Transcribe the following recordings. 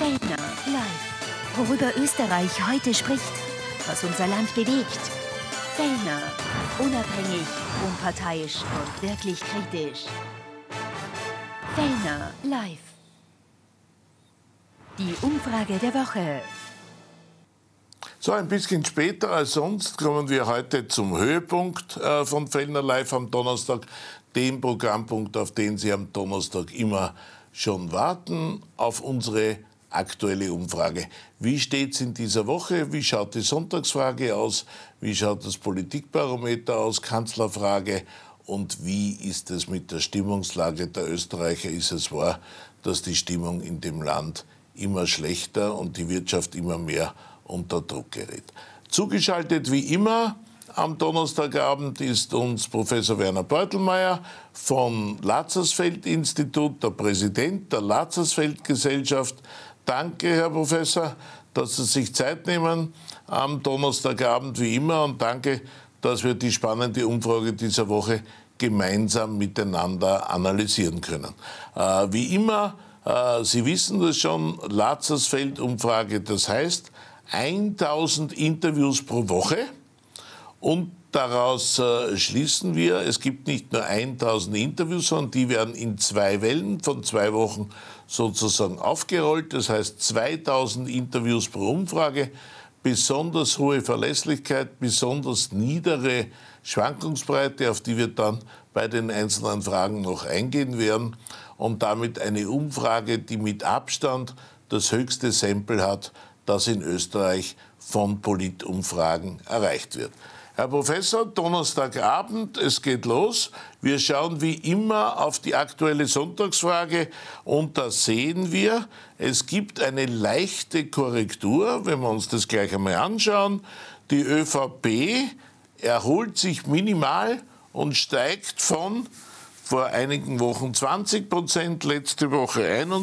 Fellner live. Worüber Österreich heute spricht, was unser Land bewegt. Fellner, unabhängig, unparteiisch und wirklich kritisch. Fellner live. Die Umfrage der Woche. So, ein bisschen später als sonst kommen wir heute zum Höhepunkt von Fellner Live am Donnerstag, dem Programmpunkt, auf den Sie am Donnerstag immer schon warten, auf unsere aktuelle Umfrage. Wie steht es in dieser Woche? Wie schaut die Sonntagsfrage aus? Wie schaut das Politikbarometer aus? Kanzlerfrage. Und wie ist es mit der Stimmungslage der Österreicher? Ist es wahr, dass die Stimmung in dem Land immer schlechter und die Wirtschaft immer mehr unter Druck gerät? Zugeschaltet wie immer am Donnerstagabend ist uns Professor Werner Beutelmeier vom Lazarsfeld-Institut, der Präsident der Lazarsfeld-Gesellschaft. Danke, Herr Professor, dass Sie sich Zeit nehmen am Donnerstagabend wie immer, und danke, dass wir die spannende Umfrage dieser Woche gemeinsam miteinander analysieren können. Wie immer, Sie wissen das schon, Lazarsfeld-Umfrage, das heißt 1000 Interviews pro Woche, und daraus schließen wir, es gibt nicht nur 1000 Interviews, sondern die werden in 2 Wellen von 2 Wochen sozusagen aufgerollt. Das heißt 2000 Interviews pro Umfrage, besonders hohe Verlässlichkeit, besonders niedere Schwankungsbreite, auf die wir dann bei den einzelnen Fragen noch eingehen werden, und damit eine Umfrage, die mit Abstand das höchste Sample hat, das in Österreich von Politumfragen erreicht wird. Herr Professor, Donnerstagabend, es geht los. Wir schauen wie immer auf die aktuelle Sonntagsfrage, und da sehen wir, es gibt eine leichte Korrektur, wenn wir uns das gleich einmal anschauen. Die ÖVP erholt sich minimal und steigt von vor einigen Wochen 20%, letzte Woche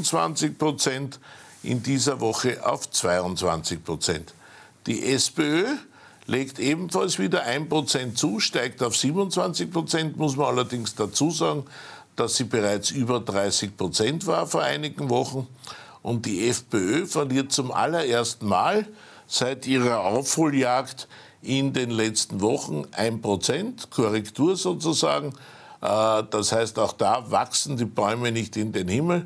21%, in dieser Woche auf 22%. Die SPÖ legt ebenfalls wieder 1% zu, steigt auf 27%, muss man allerdings dazu sagen, dass sie bereits über 30% war vor einigen Wochen. Und die FPÖ verliert zum allerersten Mal seit ihrer Aufholjagd in den letzten Wochen 1%, Korrektur sozusagen. Das heißt, auch da wachsen die Bäume nicht in den Himmel.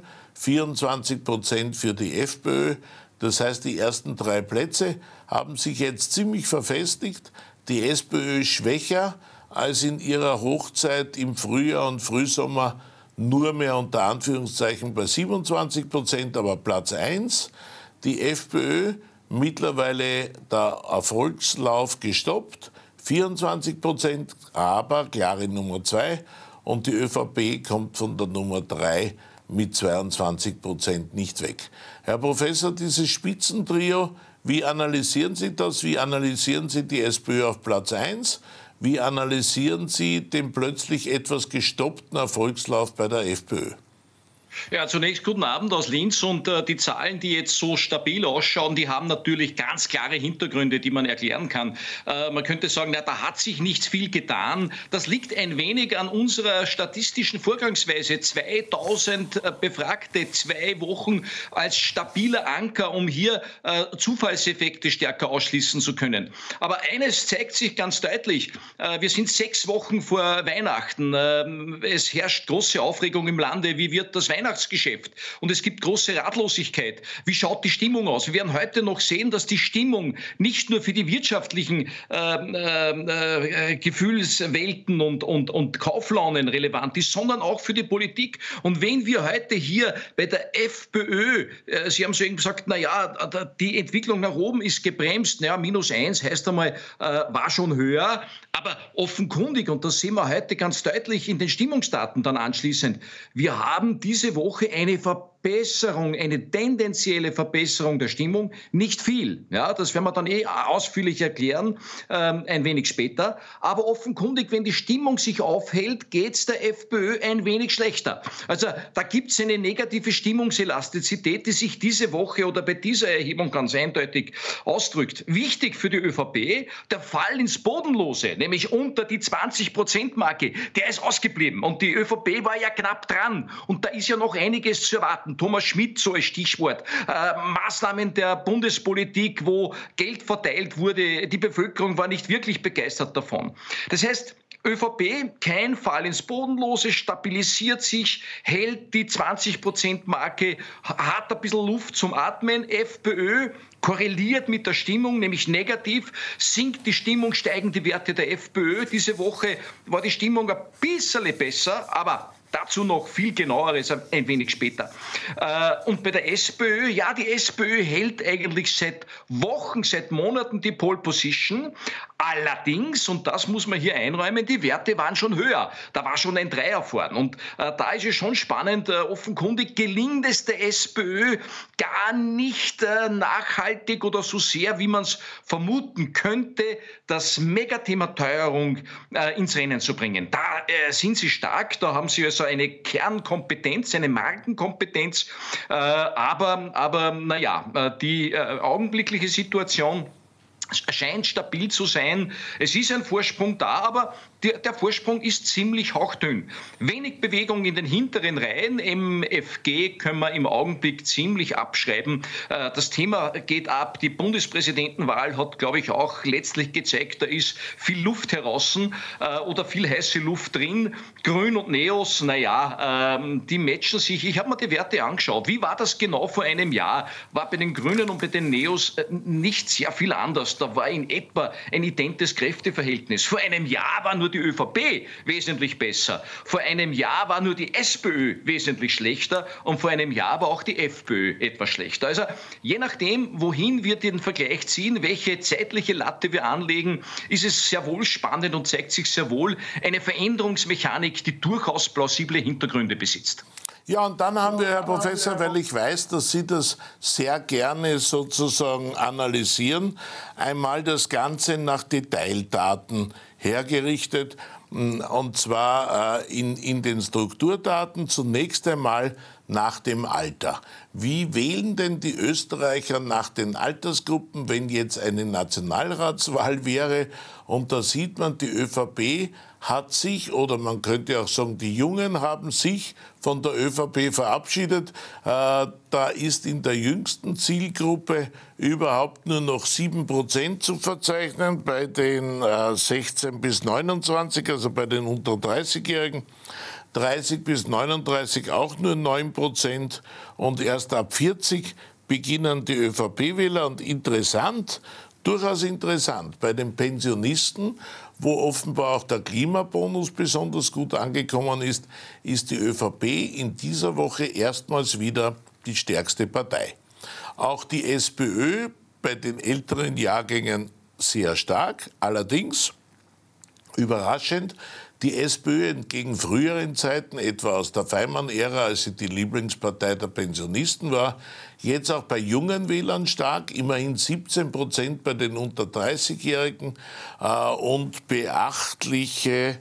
24% für die FPÖ. Das heißt, die ersten 3 Plätze haben sich jetzt ziemlich verfestigt. Die SPÖ schwächer als in ihrer Hochzeit im Frühjahr und Frühsommer, nur mehr unter Anführungszeichen bei 27%, aber Platz 1. Die FPÖ mittlerweile der Erfolgslauf gestoppt, 24%, aber klare Nummer 2. Und die ÖVP kommt von der Nummer 3 mit 22% nicht weg. Herr Professor, dieses Spitzentrio, wie analysieren Sie das? Wie analysieren Sie die SPÖ auf Platz 1? Wie analysieren Sie den plötzlich etwas gestoppten Erfolgslauf bei der FPÖ? Ja, zunächst guten Abend aus Linz, und die Zahlen, die jetzt so stabil ausschauen, die haben natürlich ganz klare Hintergründe, die man erklären kann. Man könnte sagen, na, da hat sich nicht viel getan. Das liegt ein wenig an unserer statistischen Vorgangsweise. 2000 Befragte, 2 Wochen als stabiler Anker, um hier Zufallseffekte stärker ausschließen zu können. Aber eines zeigt sich ganz deutlich. Wir sind 6 Wochen vor Weihnachten. Es herrscht große Aufregung im Lande. Wie wird das Weihnachtsgeschäft? Und es gibt große Ratlosigkeit. Wie schaut die Stimmung aus? Wir werden heute noch sehen, dass die Stimmung nicht nur für die wirtschaftlichen Gefühlswelten und Kauflaunen relevant ist, sondern auch für die Politik. Und wenn wir heute hier bei der FPÖ, Sie haben so eben gesagt, naja, die Entwicklung nach oben ist gebremst, naja, -1 heißt einmal, war schon höher, aber offenkundig, und das sehen wir heute ganz deutlich in den Stimmungsdaten dann anschließend, wir haben diese Woche eine Verbesserung, eine tendenzielle Verbesserung der Stimmung, nicht viel. Ja, das werden wir dann ausführlich erklären, ein wenig später. Aber offenkundig, wenn die Stimmung sich aufhält, geht es der FPÖ ein wenig schlechter. Also da gibt es eine negative Stimmungselastizität, die sich diese Woche oder bei dieser Erhebung ganz eindeutig ausdrückt. Wichtig für die ÖVP, der Fall ins Bodenlose, nämlich unter die 20%-Marke, der ist ausgeblieben. Und die ÖVP war ja knapp dran. Und da ist ja noch einiges zu erwarten. Thomas Schmidt so als Stichwort, Maßnahmen der Bundespolitik, wo Geld verteilt wurde, die Bevölkerung war nicht wirklich begeistert davon. Das heißt, ÖVP, kein Fall ins Bodenlose, stabilisiert sich, hält die 20%-Marke, hat ein bisschen Luft zum Atmen. FPÖ korreliert mit der Stimmung, nämlich negativ, sinkt die Stimmung, steigen die Werte der FPÖ. Diese Woche war die Stimmung ein bisschen besser, aber dazu noch viel genaueres ein wenig später. Und bei der SPÖ, ja, die SPÖ hält eigentlich seit Wochen, seit Monaten die Pole Position. Allerdings, und das muss man hier einräumen, die Werte waren schon höher. Da war schon ein Dreier vorn. Und da ist es schon spannend, offenkundig gelingt es der SPÖ gar nicht nachhaltig oder so sehr, wie man es vermuten könnte, das Megathema Teuerung ins Rennen zu bringen. Da sind sie stark, da haben sie also eine Kernkompetenz, eine Markenkompetenz, aber naja, die augenblickliche Situation scheint stabil zu sein. Es ist ein Vorsprung da, aber der Vorsprung ist ziemlich hauchdünn. Wenig Bewegung in den hinteren Reihen. MFG können wir im Augenblick ziemlich abschreiben. Das Thema geht ab. Die Bundespräsidentenwahl hat, glaube ich, auch letztlich gezeigt, da ist viel Luft heraus oder viel heiße Luft drin. Grün und Neos, naja, die matchen sich. Ich habe mir die Werte angeschaut. Wie war das genau vor einem Jahr? War bei den Grünen und bei den Neos nicht sehr viel anders. Da war in etwa ein identes Kräfteverhältnis. Vor einem Jahr war nur die ÖVP wesentlich besser. Vor einem Jahr war nur die SPÖ wesentlich schlechter und vor einem Jahr war auch die FPÖ etwas schlechter. Also je nachdem, wohin wir den Vergleich ziehen, welche zeitliche Latte wir anlegen, ist es sehr wohl spannend und zeigt sich sehr wohl eine Veränderungsmechanik, die durchaus plausible Hintergründe besitzt. Ja, und dann haben wir, Herr Professor, weil ich weiß, dass Sie das sehr gerne sozusagen analysieren, einmal das Ganze nach Detaildaten hergerichtet, und zwar in den Strukturdaten zunächst einmal nach dem Alter. Wie wählen denn die Österreicher nach den Altersgruppen, wenn jetzt eine Nationalratswahl wäre? Und da sieht man, die ÖVP hat sich, oder man könnte auch sagen, die Jungen haben sich von der ÖVP verabschiedet. Da ist in der jüngsten Zielgruppe überhaupt nur noch 7% zu verzeichnen, bei den 16 bis 29, also bei den unter 30-Jährigen. 30 bis 39 auch nur 9% und erst ab 40 beginnen die ÖVP-Wähler. Und interessant, durchaus interessant, bei den Pensionisten, wo offenbar auch der Klimabonus besonders gut angekommen ist, ist die ÖVP in dieser Woche erstmals wieder die stärkste Partei. Auch die SPÖ bei den älteren Jahrgängen sehr stark, allerdings überraschend, die SPÖ entgegen früheren Zeiten, etwa aus der Feimann-Ära, als sie die Lieblingspartei der Pensionisten war, jetzt auch bei jungen Wählern stark, immerhin 17% bei den unter 30-Jährigen und beachtliche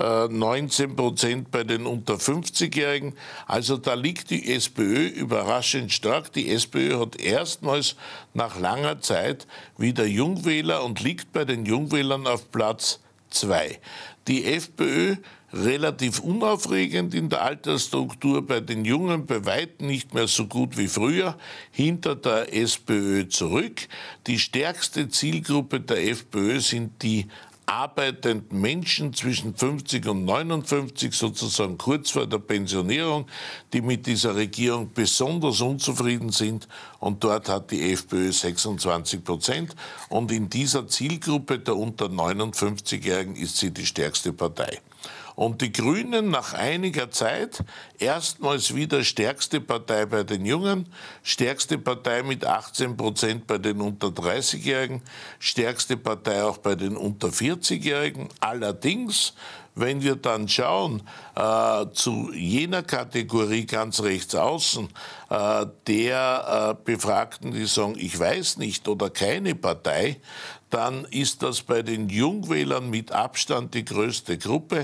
19% bei den unter 50-Jährigen. Also da liegt die SPÖ überraschend stark. Die SPÖ hat erstmals nach langer Zeit wieder Jungwähler und liegt bei den Jungwählern auf Platz 2. Die FPÖ relativ unaufregend in der Altersstruktur, bei den Jungen bei weitem nicht mehr so gut wie früher, hinter der SPÖ zurück. Die stärkste Zielgruppe der FPÖ sind die arbeitenden Menschen zwischen 50 und 59, sozusagen kurz vor der Pensionierung, die mit dieser Regierung besonders unzufrieden sind. Und dort hat die FPÖ 26%. Und in dieser Zielgruppe der unter 59-Jährigen ist sie die stärkste Partei. Und die Grünen nach einiger Zeit erstmals wieder stärkste Partei bei den Jungen, stärkste Partei mit 18% bei den unter 30-Jährigen, stärkste Partei auch bei den unter 40-Jährigen. Allerdings, wenn wir dann schauen zu jener Kategorie ganz rechts außen, der Befragten, die sagen, ich weiß nicht oder keine Partei, dann ist das bei den Jungwählern mit Abstand die größte Gruppe.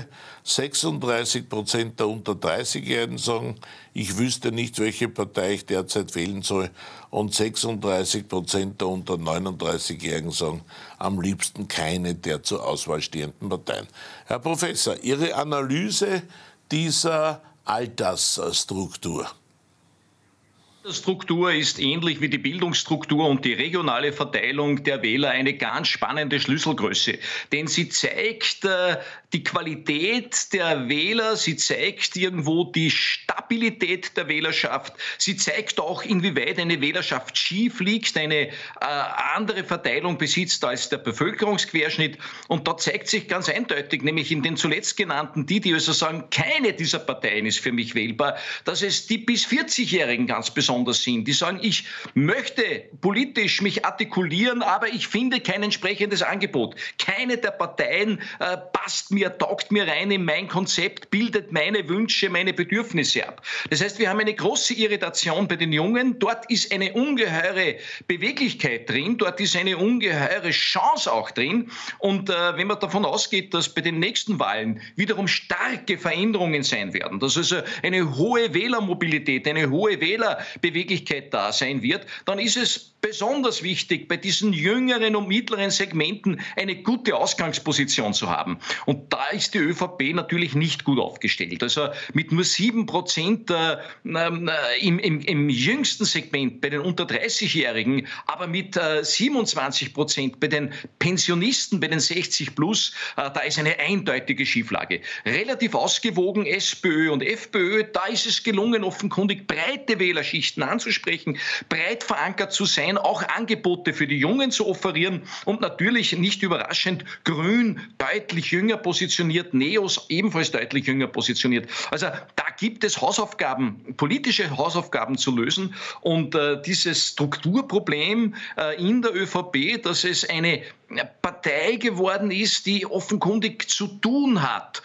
36% der unter 30-Jährigen sagen, ich wüsste nicht, welche Partei ich derzeit wählen soll. Und 36% der unter 39-Jährigen sagen, am liebsten keine der zur Auswahl stehenden Parteien. Herr Professor, Ihre Analyse dieser Altersstruktur? Struktur ist ähnlich wie die Bildungsstruktur und die regionale Verteilung der Wähler eine ganz spannende Schlüsselgröße. Denn sie zeigt die Qualität der Wähler, sie zeigt irgendwo die Stabilität der Wählerschaft, sie zeigt auch, inwieweit eine Wählerschaft schief liegt, eine andere Verteilung besitzt als der Bevölkerungsquerschnitt. Und da zeigt sich ganz eindeutig, nämlich in den zuletzt genannten, die also sagen, keine dieser Parteien ist für mich wählbar, dass es die bis 40-Jährigen ganz besonders sind, die sagen, ich möchte politisch mich artikulieren, aber ich finde kein entsprechendes Angebot. Keine der Parteien passt mir, taugt mir rein in mein Konzept, bildet meine Wünsche, meine Bedürfnisse ab. Das heißt, wir haben eine große Irritation bei den Jungen. Dort ist eine ungeheure Beweglichkeit drin, dort ist eine ungeheure Chance auch drin. Und wenn man davon ausgeht, dass bei den nächsten Wahlen wiederum starke Veränderungen sein werden, dass also eine hohe Wählermobilität, eine hohe Wählerbeweglichkeit da sein wird, dann ist es besonders wichtig, bei diesen jüngeren und mittleren Segmenten eine gute Ausgangsposition zu haben. Und da ist die ÖVP natürlich nicht gut aufgestellt. Also mit nur 7% im jüngsten Segment bei den unter 30-Jährigen, aber mit 27% bei den Pensionisten, bei den 60 plus, da ist eine eindeutige Schieflage. Relativ ausgewogen SPÖ und FPÖ, da ist es gelungen, offenkundig breite Wählerschichten anzusprechen, breit verankert zu sein, auch Angebote für die Jungen zu offerieren und natürlich nicht überraschend Grün deutlich jünger positioniert, Neos ebenfalls deutlich jünger positioniert. Also da gibt es Hausaufgaben, politische Hausaufgaben zu lösen und dieses Strukturproblem in der ÖVP, dass es eine Partei geworden ist, die offenkundig zu tun hat,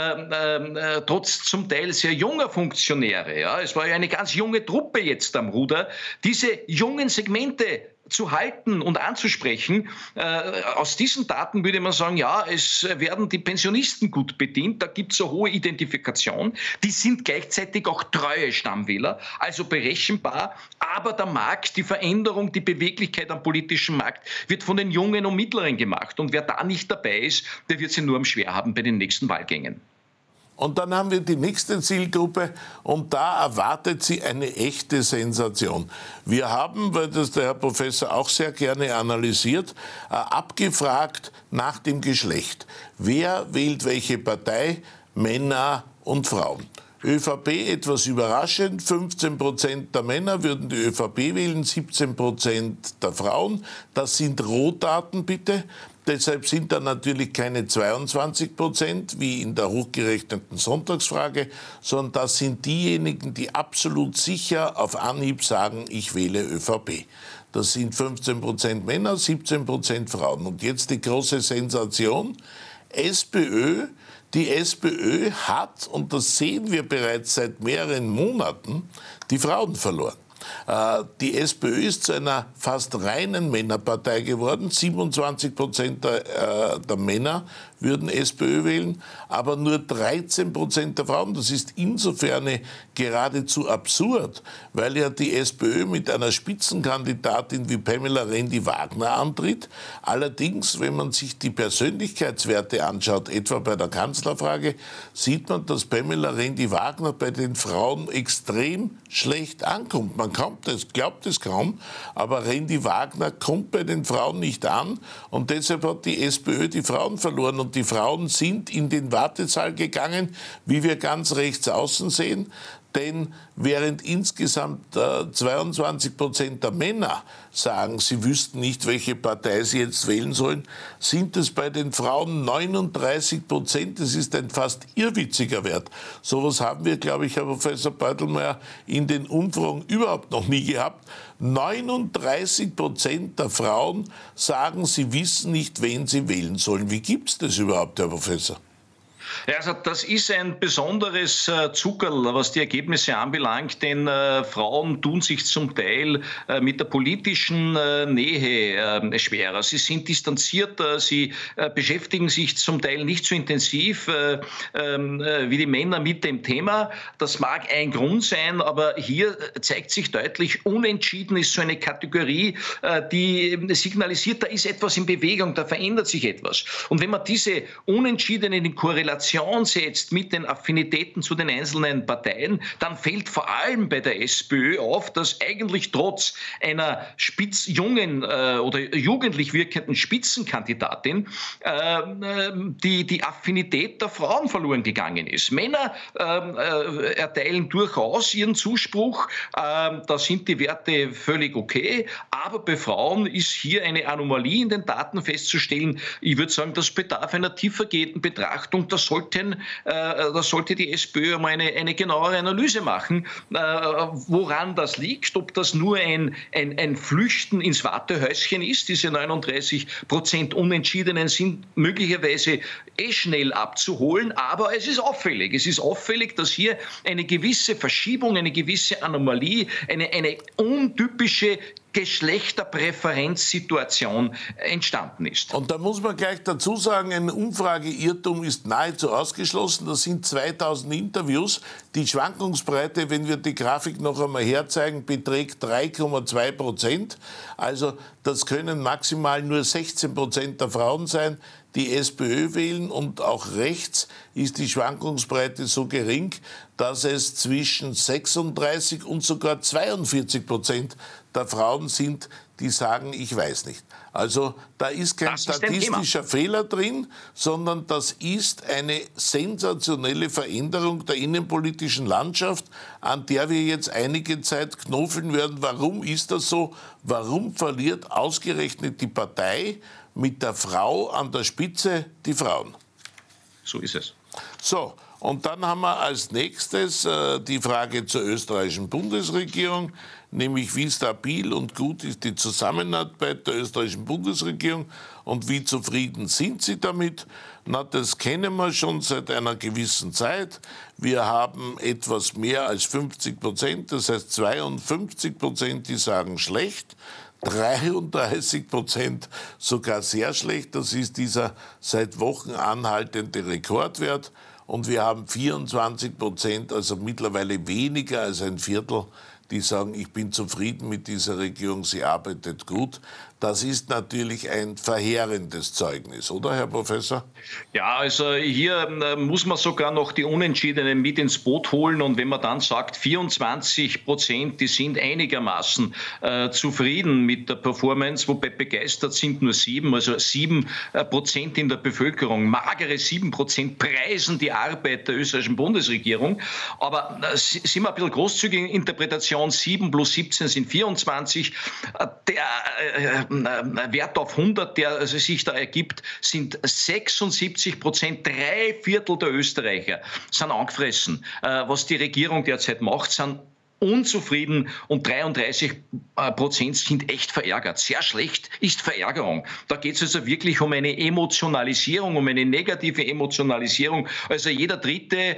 trotz zum Teil sehr junger Funktionäre. Ja, es war ja eine ganz junge Truppe jetzt am Ruder. Diese jungen Segmente zu halten und anzusprechen. Aus diesen Daten würde man sagen, ja, es werden die Pensionisten gut bedient, da gibt es eine hohe Identifikation. Die sind gleichzeitig auch treue Stammwähler, also berechenbar. Aber der Markt, die Veränderung, die Beweglichkeit am politischen Markt wird von den Jungen und Mittleren gemacht. Und wer da nicht dabei ist, der wird sie nur am schwer haben bei den nächsten Wahlgängen. Und dann haben wir die nächste Zielgruppe und da erwartet sie eine echte Sensation. Wir haben, weil das der Herr Professor auch sehr gerne analysiert, abgefragt nach dem Geschlecht. Wer wählt welche Partei? Männer und Frauen. ÖVP etwas überraschend, 15% der Männer würden die ÖVP wählen, 17% der Frauen. Das sind Rohdaten bitte. Deshalb sind da natürlich keine 22% wie in der hochgerechneten Sonntagsfrage, sondern das sind diejenigen, die absolut sicher auf Anhieb sagen, ich wähle ÖVP. Das sind 15% Männer, 17% Frauen. Und jetzt die große Sensation, SPÖ. Die SPÖ hat, und das sehen wir bereits seit mehreren Monaten, die Frauen verloren. Die SPÖ ist zu einer fast reinen Männerpartei geworden. 27% der Männer würden SPÖ wählen, aber nur 13% der Frauen. Das ist insofern geradezu absurd, weil ja die SPÖ mit einer Spitzenkandidatin wie Pamela Rendi-Wagner antritt. Allerdings, wenn man sich die Persönlichkeitswerte anschaut, etwa bei der Kanzlerfrage, sieht man, dass Pamela Rendi-Wagner bei den Frauen extrem schlecht ankommt. Man glaubt es kaum, aber Rendi-Wagner kommt bei den Frauen nicht an und deshalb hat die SPÖ die Frauen verloren. Und die Frauen sind in den Wartesaal gegangen, wie wir ganz rechts außen sehen. Denn während insgesamt 22% der Männer sagen, sie wüssten nicht, welche Partei sie jetzt wählen sollen, sind es bei den Frauen 39%. Das ist ein fast irrwitziger Wert. Sowas haben wir, glaube ich, Herr Professor Beutelmeier, in den Umfragen überhaupt noch nie gehabt. 39% der Frauen sagen, sie wissen nicht, wen sie wählen sollen. Wie gibt es das überhaupt, Herr Professor? Ja, also das ist ein besonderes Zuckerl, was die Ergebnisse anbelangt, denn Frauen tun sich zum Teil mit der politischen Nähe schwerer. Sie sind distanzierter, sie beschäftigen sich zum Teil nicht so intensiv wie die Männer mit dem Thema. Das mag ein Grund sein, aber hier zeigt sich deutlich, unentschieden ist so eine Kategorie, die signalisiert, da ist etwas in Bewegung, da verändert sich etwas. Und wenn man diese Unentschiedenen in Korrelation Relation setzt mit den Affinitäten zu den einzelnen Parteien, dann fällt vor allem bei der SPÖ auf, dass eigentlich trotz einer jungen oder jugendlich wirkenden Spitzenkandidatin die Affinität der Frauen verloren gegangen ist. Männer erteilen durchaus ihren Zuspruch, da sind die Werte völlig okay, aber bei Frauen ist hier eine Anomalie in den Daten festzustellen. Ich würde sagen, das bedarf einer tiefergehenden Betrachtung. Da sollte die SPÖ einmal eine genauere Analyse machen, woran das liegt, ob das nur ein Flüchten ins Wartehäuschen ist. Diese 39% Unentschiedenen sind möglicherweise schnell abzuholen, aber es ist auffällig. Es ist auffällig, dass hier eine gewisse Verschiebung, eine gewisse Anomalie, eine untypische Geschlechterpräferenzsituation entstanden ist. Und da muss man gleich dazu sagen, ein Umfrageirrtum ist nahezu ausgeschlossen. Das sind 2000 Interviews. Die Schwankungsbreite, wenn wir die Grafik noch einmal herzeigen, beträgt 3,2%. Also das können maximal nur 16% der Frauen sein, die SPÖ wählen, und auch rechts ist die Schwankungsbreite so gering, dass es zwischen 36 und sogar 42% der Frauen sind, die sagen, ich weiß nicht. Also da ist kein statistischer Fehler drin, sondern das ist eine sensationelle Veränderung der innenpolitischen Landschaft, an der wir jetzt einige Zeit knobeln werden. Warum ist das so? Warum verliert ausgerechnet die Partei mit der Frau an der Spitze die Frauen? So ist es. So, und dann haben wir als nächstes die Frage zur österreichischen Bundesregierung, nämlich wie stabil und gut ist die Zusammenarbeit der österreichischen Bundesregierung und wie zufrieden sind Sie damit? Na, das kennen wir schon seit einer gewissen Zeit. Wir haben etwas mehr als 50%, das heißt 52%, die sagen schlecht. 33% sogar sehr schlecht. Das ist dieser seit Wochen anhaltende Rekordwert. Und wir haben 24%, also mittlerweile weniger als ein Viertel, die sagen, ich bin zufrieden mit dieser Regierung, sie arbeitet gut. Das ist natürlich ein verheerendes Zeugnis, oder, Herr Professor? Ja, also hier muss man sogar noch die Unentschiedenen mit ins Boot holen. Und wenn man dann sagt, 24%, die sind einigermaßen zufrieden mit der Performance, wobei begeistert sind nur 7%, also 7% in der Bevölkerung, magere 7% preisen die Arbeit der österreichischen Bundesregierung. Aber sind wir ein bisschen großzügig in Interpretation, 7 plus 17 sind 24. Der Wert auf 100, der sich da ergibt, sind 76%, 3/4 der Österreicher sind angefressen. Was die Regierung derzeit macht, sind unzufrieden und 33% sind echt verärgert. Sehr schlecht ist Verärgerung. Da geht es also wirklich um eine Emotionalisierung, um eine negative Emotionalisierung. Also jeder Dritte,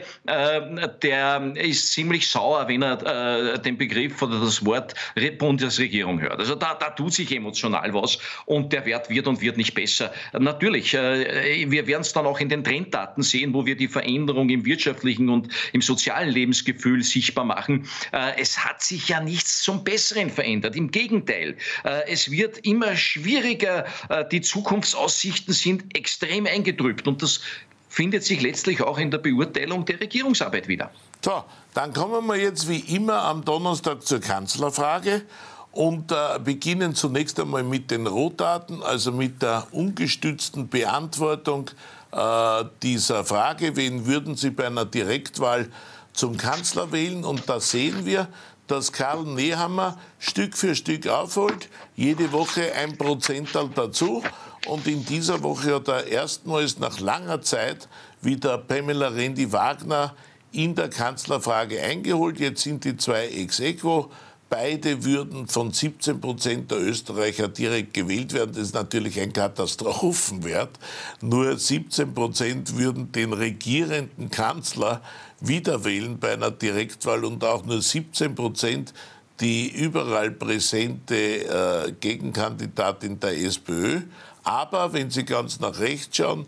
der ist ziemlich sauer, wenn er den Begriff oder das Wort Bundesregierung hört. Also da tut sich emotional was und der Wert wird nicht besser. Natürlich, wir werden es dann auch in den Trenddaten sehen, wo wir die Veränderung im wirtschaftlichen und im sozialen Lebensgefühl sichtbar machen. Es hat sich ja nichts zum Besseren verändert. Im Gegenteil, es wird immer schwieriger. Die Zukunftsaussichten sind extrem eingetrübt. Und das findet sich letztlich auch in der Beurteilung der Regierungsarbeit wieder. So, dann kommen wir jetzt wie immer am Donnerstag zur Kanzlerfrage und beginnen zunächst einmal mit den Rohdaten, also mit der ungestützten Beantwortung dieser Frage. Wen würden Sie bei einer Direktwahl zum Kanzler wählen? Und da sehen wir, dass Karl Nehammer Stück für Stück aufholt, jede Woche 1% dazu. Und in dieser Woche hat er erstmals nach langer Zeit wieder Pamela Rendi-Wagner in der Kanzlerfrage eingeholt. Jetzt sind die zwei ex aequo. Beide würden von 17% der Österreicher direkt gewählt werden. Das ist natürlich ein Katastrophenwert. Nur 17% würden den regierenden Kanzler wieder wählen bei einer Direktwahl und auch nur 17% die überall präsente Gegenkandidatin der SPÖ. Aber wenn Sie ganz nach rechts schauen,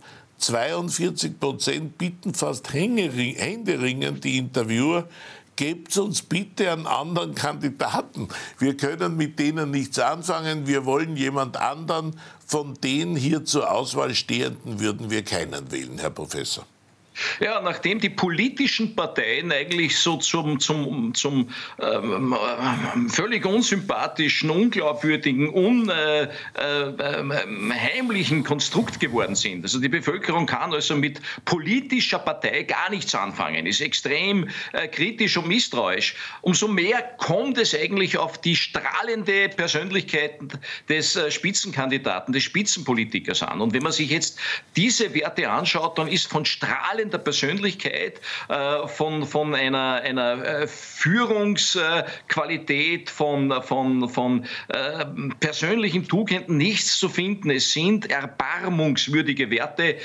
42% bitten fast händeringend die Interviewer, gebt uns bitte einen anderen Kandidaten. Wir können mit denen nichts anfangen. Wir wollen jemand anderen. Von den hier zur Auswahl Stehenden würden wir keinen wählen, Herr Professor. Ja, nachdem die politischen Parteien eigentlich so zum völlig unsympathischen, unglaubwürdigen, heimlichen Konstrukt geworden sind. Also die Bevölkerung kann also mit politischer Partei gar nichts anfangen, ist extrem kritisch und misstrauisch. Umso mehr kommt es eigentlich auf die strahlende Persönlichkeit des Spitzenkandidaten, des Spitzenpolitikers an. Und wenn man sich jetzt diese Werte anschaut, dann ist von strahlender Persönlichkeit, von einer Führungsqualität, von persönlichen Tugenden nichts zu finden. Es sind erbarmungswürdige Werte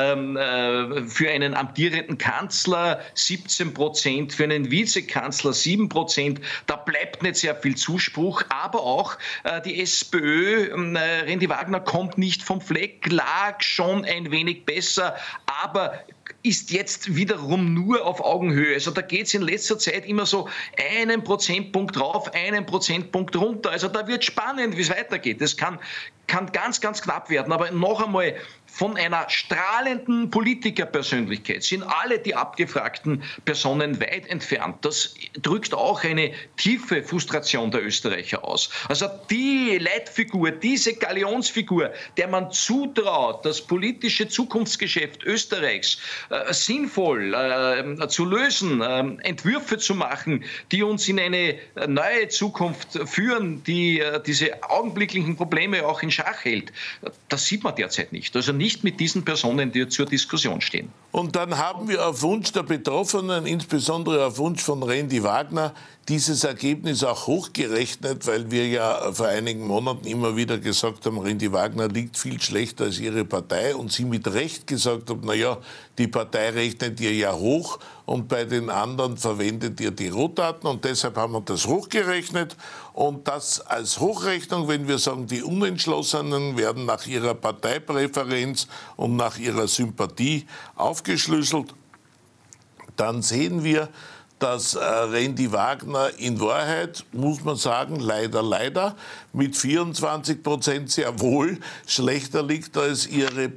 für einen amtierenden Kanzler 17%, für einen Vizekanzler 7%. Da bleibt nicht sehr viel Zuspruch, aber auch die SPÖ, Randy Wagner kommt nicht vom Fleck, lag schon ein wenig besser, aber ist jetzt wiederum nur auf Augenhöhe. Also da geht es in letzter Zeit immer so einen Prozentpunkt rauf, einen Prozentpunkt runter. Also da wird spannend, wie es weitergeht. Das kann ganz, ganz knapp werden. Aber noch einmal, von einer strahlenden Politikerpersönlichkeit sind alle die abgefragten Personen weit entfernt. Das drückt auch eine tiefe Frustration der Österreicher aus. Also die Leitfigur, diese Galionsfigur, der man zutraut, das politische Zukunftsgeschäft Österreichs sinnvoll zu lösen, Entwürfe zu machen, die uns in eine neue Zukunft führen, die diese augenblicklichen Probleme auch in Schach hält, das sieht man derzeit nicht. Also nicht mit diesen Personen, die zur Diskussion stehen. Und dann haben wir auf Wunsch der Betroffenen, insbesondere auf Wunsch von Randy Wagner, dieses Ergebnis auch hochgerechnet, weil wir ja vor einigen Monaten immer wieder gesagt haben, Randy Wagner liegt viel schlechter als ihre Partei und sie mit Recht gesagt haben, naja, die Partei rechnet ihr ja hoch und bei den anderen verwendet ihr die Rohdaten und deshalb haben wir das hochgerechnet und das als Hochrechnung, wenn wir sagen, die Unentschlossenen werden nach ihrer Parteipräferenz und nach ihrer Sympathie aufgeschlüsselt, dann sehen wir, dass Randy Wagner in Wahrheit, muss man sagen, leider, mit 24% sehr wohl schlechter liegt, als ihre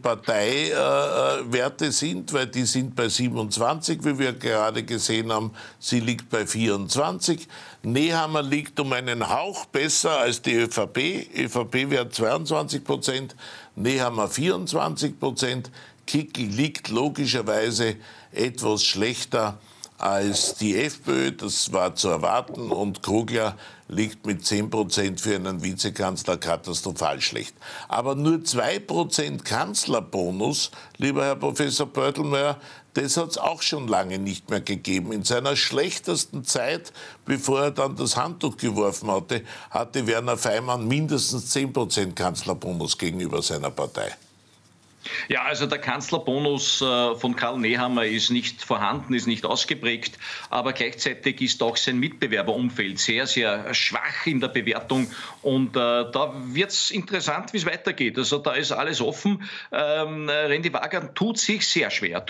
Parteiwerte sind, weil die sind bei 27, wie wir gerade gesehen haben, sie liegt bei 24. Nehammer liegt um einen Hauch besser als die ÖVP. ÖVP-Wert 22%, Nehammer 24%. Kickl liegt logischerweise etwas schlechter als die FPÖ, das war zu erwarten, und Kogler liegt mit 10% für einen Vizekanzler katastrophal schlecht. Aber nur 2% Kanzlerbonus, lieber Herr Professor Beutelmeier, das hat es auch schon lange nicht mehr gegeben. In seiner schlechtesten Zeit, bevor er dann das Handtuch geworfen hatte, hatte Werner Faymann mindestens 10% Kanzlerbonus gegenüber seiner Partei. Ja, also der Kanzlerbonus von Karl Nehammer ist nicht vorhanden, ist nicht ausgeprägt, aber gleichzeitig ist auch sein Mitbewerberumfeld sehr, sehr schwach in der Bewertung und da wird es interessant, wie es weitergeht. Also da ist alles offen. Randy Wagner tut sich sehr schwer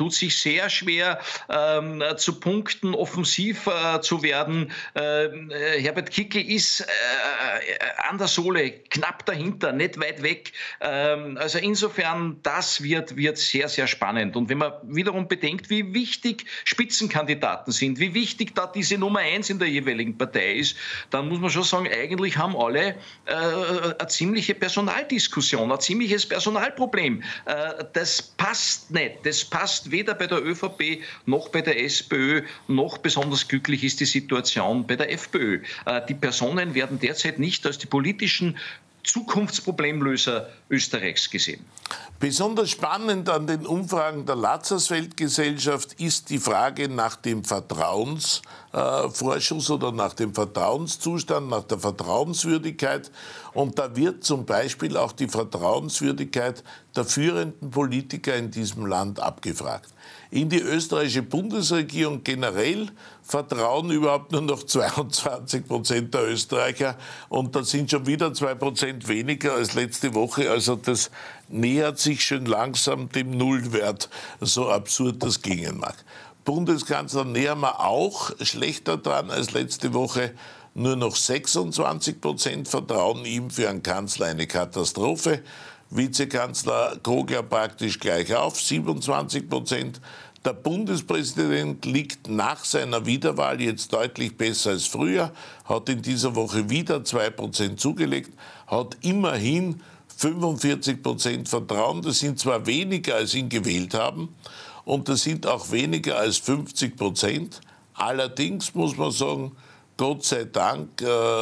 zu punkten, offensiv zu werden. Herbert Kickl ist an der Sohle, knapp dahinter, nicht weit weg. Also insofern, das wird sehr, sehr spannend. Und wenn man wiederum bedenkt, wie wichtig Spitzenkandidaten sind, wie wichtig da diese Nummer 1 in der jeweiligen Partei ist, dann muss man schon sagen, eigentlich haben alle eine ziemliche Personaldiskussion, ein ziemliches Personalproblem. Das passt nicht. Das passt weder bei der ÖVP noch bei der SPÖ, noch besonders glücklich ist die Situation bei der FPÖ. Die Personen werden derzeit nicht als die politischen Zukunftsproblemlöser Österreichs gesehen. Besonders spannend an den Umfragen der Lazarsfeld-Gesellschaft ist die Frage nach dem Vertrauensvorschuss oder nach dem Vertrauenszustand, nach der Vertrauenswürdigkeit. Und da wird zum Beispiel auch die Vertrauenswürdigkeit der führenden Politiker in diesem Land abgefragt. In die österreichische Bundesregierung generell vertrauen überhaupt nur noch 22% der Österreicher und das sind schon wieder 2% weniger als letzte Woche. Also das nähert sich schon langsam dem Nullwert, so absurd das klingen mag. Bundeskanzler Nehammer auch schlechter dran als letzte Woche. Nur noch 26% vertrauen ihm, für einen Kanzler eine Katastrophe. Vizekanzler Kogler praktisch gleich auf, 27%. Der Bundespräsident liegt nach seiner Wiederwahl jetzt deutlich besser als früher, hat in dieser Woche wieder 2% zugelegt, hat immerhin 45% Vertrauen. Das sind zwar weniger, als ihn gewählt haben, und das sind auch weniger als 50%. Allerdings muss man sagen, Gott sei Dank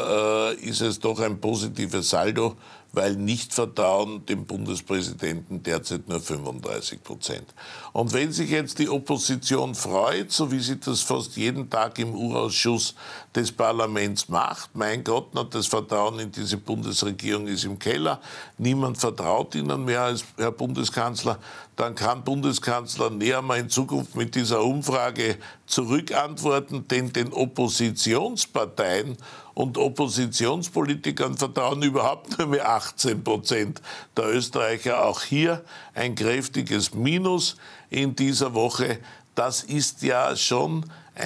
ist es doch ein positives Saldo, weil Nichtvertrauen dem Bundespräsidenten derzeit nur 35%. Und wenn sich jetzt die Opposition freut, so wie sie das fast jeden Tag im Urausschuss des Parlaments macht, mein Gott, das Vertrauen in diese Bundesregierung ist im Keller, niemand vertraut ihnen mehr als Herr Bundeskanzler, dann kann Bundeskanzler Nehammer in Zukunft mit dieser Umfrage zurückantworten, denn den Oppositionsparteien und Oppositionspolitikern vertrauen überhaupt nur mehr 18% der Österreicher. Auch hier ein kräftiges Minus in dieser Woche. Das ist ja schon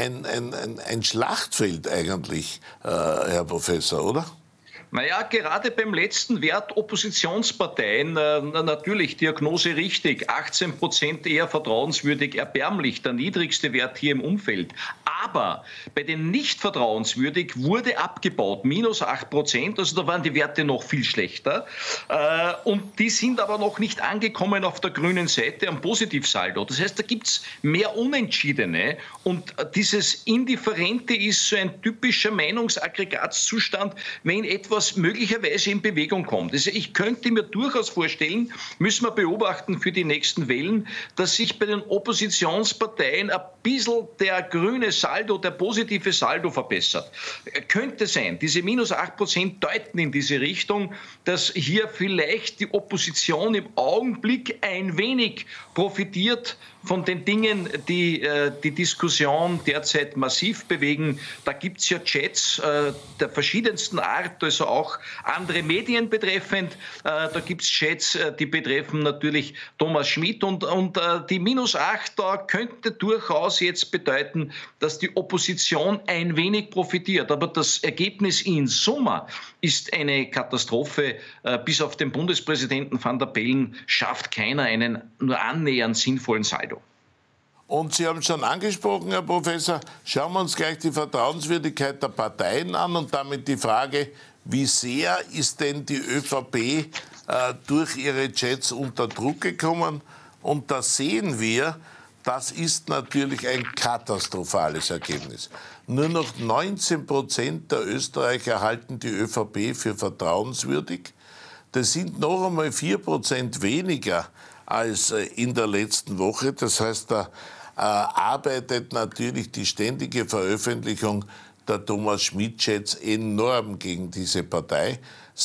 ein Schlachtfeld eigentlich, Herr Professor, oder? Naja, gerade beim letzten Wert Oppositionsparteien natürlich Diagnose richtig. 18% eher vertrauenswürdig, erbärmlich, der niedrigste Wert hier im Umfeld. Aber bei den nicht vertrauenswürdig wurde abgebaut, minus 8%, also da waren die Werte noch viel schlechter. Und die sind aber noch nicht angekommen auf der grünen Seite am Positivsaldo. Das heißt, da gibt es mehr Unentschiedene und dieses Indifferente ist so ein typischer Meinungsaggregatzustand, wenn etwas möglicherweise in Bewegung kommt. Also ich könnte mir durchaus vorstellen, müssen wir beobachten für die nächsten Wahlen, dass sich bei den Oppositionsparteien ein bisschen der grüne Saldo, der positive Saldo verbessert. Könnte sein, diese minus 8% deuten in diese Richtung, dass hier vielleicht die Opposition im Augenblick ein wenig profitiert von den Dingen, die die Diskussion derzeit massiv bewegen. Da gibt es ja Chats der verschiedensten Art, also auch andere Medien betreffend. Da gibt es Chats, die betreffen natürlich Thomas Schmidt und die minus 8 da könnte durchaus jetzt bedeuten, dass die Opposition ein wenig profitiert. Aber das Ergebnis in Summe ist eine Katastrophe. Bis auf den Bundespräsidenten Van der Bellen schafft keiner einen nur annähernd sinnvollen Saldo. Und Sie haben es schon angesprochen, Herr Professor, schauen wir uns gleich die Vertrauenswürdigkeit der Parteien an und damit die Frage, wie sehr ist denn die ÖVP durch ihre Chats unter Druck gekommen? Und da sehen wir, das ist natürlich ein katastrophales Ergebnis. Nur noch 19% der Österreicher halten die ÖVP für vertrauenswürdig. Das sind noch einmal 4% weniger als in der letzten Woche. Das heißt, da arbeitet natürlich die ständige Veröffentlichung der Thomas Schmidt-Chats enorm gegen diese Partei.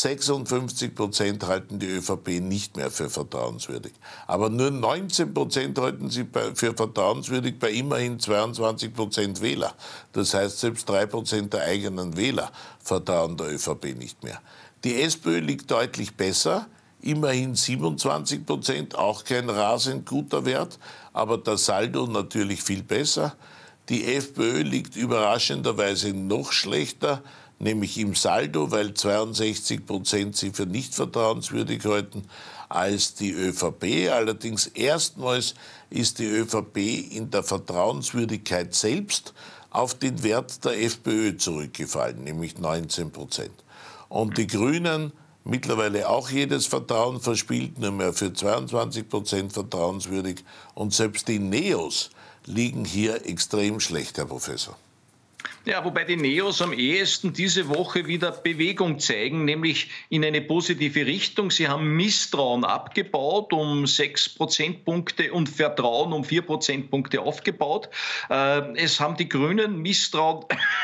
56% halten die ÖVP nicht mehr für vertrauenswürdig. Aber nur 19% halten sie für vertrauenswürdig bei immerhin 22% Wähler. Das heißt, selbst 3% der eigenen Wähler vertrauen der ÖVP nicht mehr. Die SPÖ liegt deutlich besser. Immerhin 27%, auch kein rasend guter Wert, aber der Saldo natürlich viel besser. Die FPÖ liegt überraschenderweise noch schlechter, nämlich im Saldo, weil 62% sie für nicht vertrauenswürdig halten, als die ÖVP. Allerdings erstmals ist die ÖVP in der Vertrauenswürdigkeit selbst auf den Wert der FPÖ zurückgefallen, nämlich 19%. Und die Grünen mittlerweile auch jedes Vertrauen verspielt, nur mehr für 22% vertrauenswürdig. Und selbst die Neos liegen hier extrem schlecht, Herr Professor. Ja, wobei die Neos am ehesten diese Woche wieder Bewegung zeigen, nämlich in eine positive Richtung. Sie haben Misstrauen abgebaut um 6 Prozentpunkte und Vertrauen um 4 Prozentpunkte aufgebaut. Es haben die Grünen Misstrauen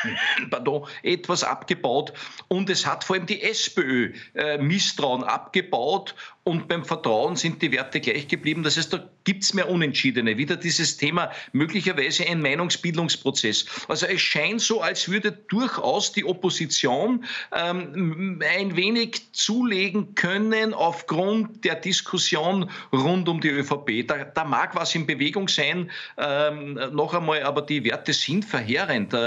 etwas abgebaut und es hat vor allem die SPÖ Misstrauen abgebaut. Und beim Vertrauen sind die Werte gleich geblieben. Das heißt, da gibt es mehr Unentschiedene. Wieder dieses Thema, möglicherweise ein Meinungsbildungsprozess. Also es scheint so, als würde durchaus die Opposition ein wenig zulegen können aufgrund der Diskussion rund um die ÖVP. Da mag was in Bewegung sein. Noch einmal, aber die Werte sind verheerend.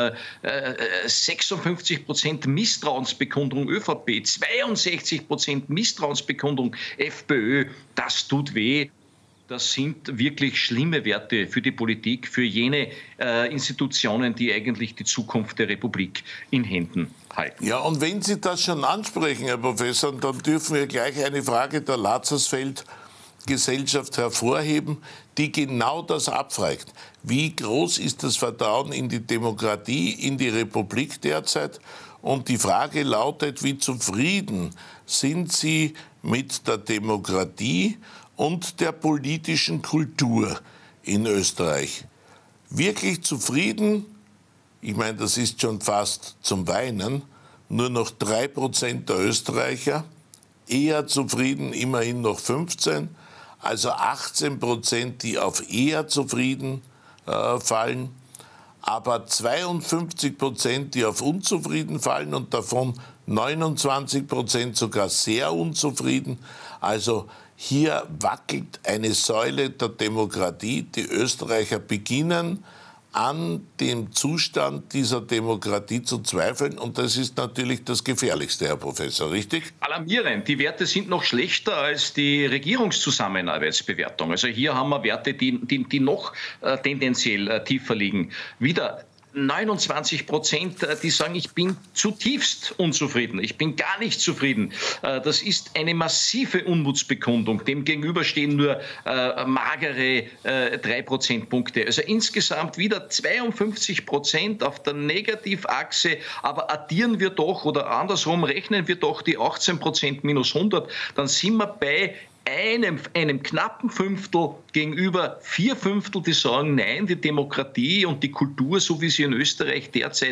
56% Misstrauensbekundung ÖVP, 62% Misstrauensbekundung FPÖ, das tut weh. Das sind wirklich schlimme Werte für die Politik, für jene Institutionen, die eigentlich die Zukunft der Republik in Händen halten. Ja, und wenn Sie das schon ansprechen, Herr Professor, dann dürfen wir gleich eine Frage der Lazarsfeld-Gesellschaft hervorheben, die genau das abfragt. Wie groß ist das Vertrauen in die Demokratie, in die Republik derzeit? Und die Frage lautet, wie zufrieden sind Sie mit der Demokratie und der politischen Kultur in Österreich? Wirklich zufrieden? Ich meine, das ist schon fast zum Weinen. Nur noch 3% der Österreicher. Eher zufrieden, immerhin noch 15%. Also 18%, die auf eher zufrieden fallen. Aber 52%, die auf unzufrieden fallen und davon 29% sogar sehr unzufrieden. Also hier wackelt eine Säule der Demokratie. Die Österreicher beginnen an dem Zustand dieser Demokratie zu zweifeln. Und das ist natürlich das Gefährlichste, Herr Professor, richtig? Alarmierend. Die Werte sind noch schlechter als die Regierungszusammenarbeitsbewertung. Also hier haben wir Werte, die noch tendenziell tiefer liegen. Wieder 29%, die sagen, ich bin zutiefst unzufrieden, ich bin gar nicht zufrieden. Das ist eine massive Unmutsbekundung. Dem gegenüber stehen nur magere 3 Prozentpunkte. Also insgesamt wieder 52% auf der Negativachse. Aber addieren wir doch oder andersrum rechnen wir doch die 18% minus 100, dann sind wir bei einem knappen Fünftel gegenüber 4 Fünftel, die sagen, nein, die Demokratie und die Kultur, so wie sie in Österreich derzeit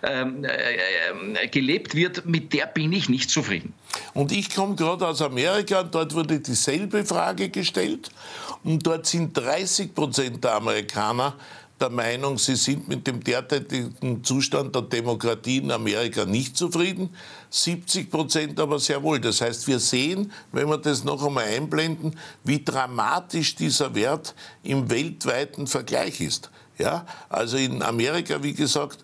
gelebt wird, mit der bin ich nicht zufrieden. Und ich komme gerade aus Amerika und dort wurde dieselbe Frage gestellt und dort sind 30% der Amerikaner der Meinung, sie sind mit dem derzeitigen Zustand der Demokratie in Amerika nicht zufrieden, 70% aber sehr wohl. Das heißt, wir sehen, wenn wir das noch einmal einblenden, wie dramatisch dieser Wert im weltweiten Vergleich ist. Ja? Also in Amerika, wie gesagt,